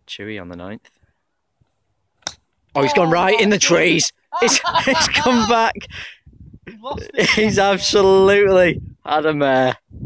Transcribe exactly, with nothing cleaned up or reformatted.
Chewi on the ninth. Oh, he's gone right in the trees. It's, it's come back. He's absolutely had a mare.